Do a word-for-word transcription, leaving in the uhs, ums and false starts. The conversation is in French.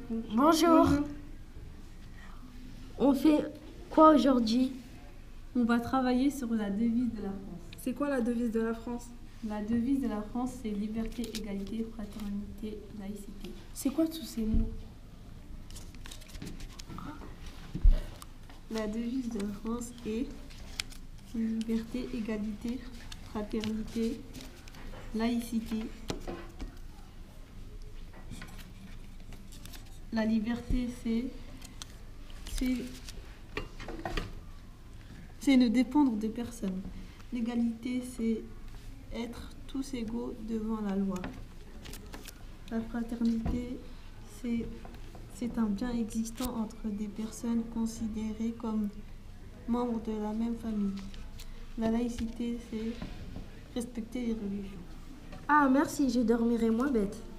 Bonjour. Bonjour. On fait quoi aujourd'hui? On va travailler sur la devise de la France. C'est quoi la devise de la France? La devise de la France, c'est liberté, égalité, fraternité, laïcité. C'est quoi tous ces mots? La devise de la France est liberté, égalité, fraternité, laïcité. La liberté, c'est c'est c'est ne dépendre de personne. L'égalité, c'est être tous égaux devant la loi. La fraternité, c'est c'est un bien existant entre des personnes considérées comme membres de la même famille. La laïcité, c'est respecter les religions. Ah, merci, je dormirai moins bête.